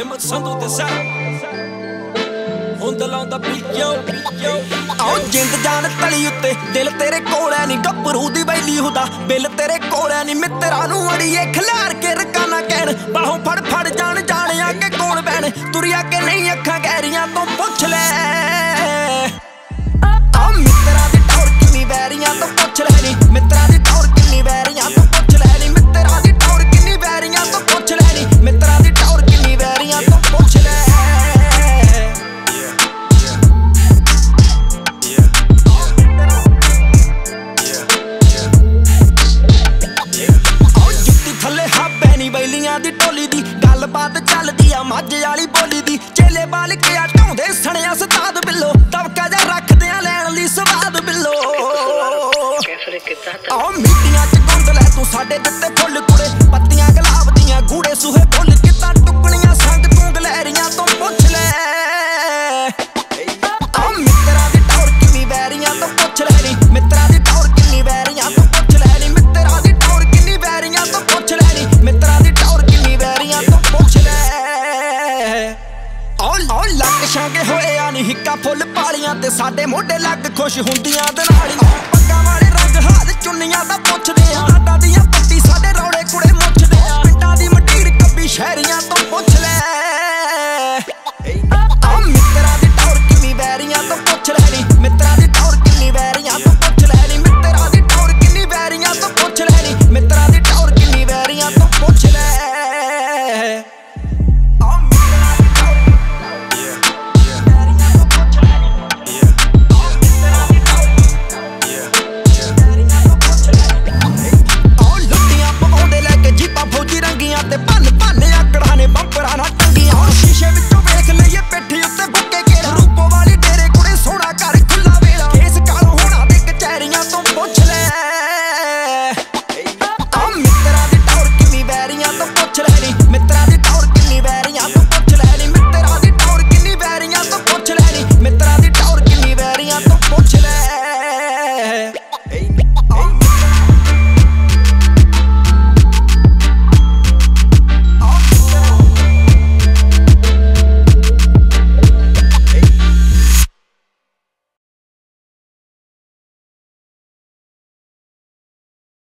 ਹਿੰਮਤ ਸੰਧੂ ਤੇ ਸਰ ਹੁੰਦਾ ਲਾਉਂਦਾ ਪੀਓ ਆਓ ਜਿੰਦ ਜਾਨ ਤਲੀ ਉੱਤੇ ਦਿਲ ਤੇਰੇ ਕੋਲ ਐ ਨੀ ਗੱਭਰੂ ਦੀ ਵੈਲੀ ਹੁੰਦਾ ਬਿੱਲ ਤੇਰੇ ਕੋਲ ਐ ਨੀ ਮਿੱਤਰਾਂ ਨੂੰ ਅੜੀਏ ਖਿਲਾਰ ਕੇ ਰਕਾਨਾ ਕਹਿਣ ਬਾਹੋਂ ਫੜ ਫੜ ਜਾਣਿਆ ਕਿ ਕੌਣ ਬੈਣ ਤੁਰਿਆ ਕਿ ਨਹੀਂ ਅੱਖਾਂ ਗਹਿਰੀਆਂ ਤੋਂ ਪੁੱਛ ਲੈ ਆ ਮਿੱਤਰਾਂ ਦੀ ਟੌਰ ਕਿੰਨੀ ਵੈਰੀਆਂ ਤੋਂ ਪੁੱਛ ਲੈ ਨੀ ਮਿੱਤਰਾਂ ਦੀ ਟੌਰ ਕਿੰਨੀ ਵੈਰੀਆਂ ਤੋਂ ਪੁੱਛ ਲੈ ਨੀ ਮਿੱਤਰਾਂ ਦੀ ਟੌਰ ਕਿੰਨੀ ਵੈਰੀਆਂ ਤੋਂ ਪੁੱਛ ਲੈ ਨੀ ਮਿੱਤਰਾਂ ਦੀ ਟੌਰ ਕਿੰਨੀ ਵੈਰੀਆਂ ਤੋਂ ਪੁੱਛ ਲੈ ਥੱਲੇ ਹਾਬੇ ਨੀ ਬੈਲੀਆਂ ਦੀ ਟੋਲੀ ਦੀ ਗੱਲਬਾਤ ਚੱਲਦੀ ਆ ਮੱਝ ਵਾਲੀ ਬੋਲੀ ਦੀ ਚੇਲੇ ਬਾਲ ਕੇ ਆ ਢਾਉਂਦੇ ਸਣਿਆ ਸਤਾਦ ਬਿੱਲੋ ਤਵਕਾ ਜਾ ਰੱਖਦੇ ਆ ਲੈਣ ਲਈ ਸਵਾਦ ਬਿੱਲੋ ਆਹ ਮਿੱਟੀਆਂ ਚ ਗੁੰਦ ਲੈ ਤੂੰ ਸਾਡੇ ਦਿੱਤੇ ਫੁੱਲ ਕੁੜੇ ਪੱਤੀਆਂ ਗੁਲਾਬ ਦੀਆਂ ਗੂੜੇ ਸੂਹੇ ਫੁੱਲ ਕਿੱਦਾਂ ਟੁਕਣੀਆਂ ਸੰਗ ਤੂੰ ਗਲੈਰੀਆਂ ਤੋਂ ਪੁੱਛ ਲੈ ਆਹ ਮਿੱਤਰਾਂ ਦੀ ਟੌਰ ਕਿੰਨੀ ਵੈਰੀਆਂ ਤੋਂ ਪੁੱਛ ਲੈ ਨੀ ਮਿੱਤਰਾਂ ਦੀ ਟੌਰ ਕਿੰਨੀ ਵੈਰੀਆਂ ਤੋਂ ਪੁੱਛ ਲੈ ਨੀ ਮਿੱਤਰਾਂ ਦੀ ਟੌਰ ਕਿੰਨੀ ਵੈਰੀਆਂ ਤੋਂ ਪੁੱਛ ਲੈ ਨੀ ਮਿੱਤਰਾਂ ਦੀ ਟੌਰ ਕਿੰਨੀ ਵੈਰੀਆਂ ਤੋਂ ਪੁੱਛ ਲੈ ਲੱਗ ਛਾਂਗੇ ਹੋਏ ਆ ਨੀ ਹਿੱਕਾ ਫੁੱਲ ਪਾਲੀਆਂ ਤੇ ਸਾਡੇ ਮੋਢੇ ਲੱਗ ਖੁਸ਼ ਹੁੰਦੀਆਂ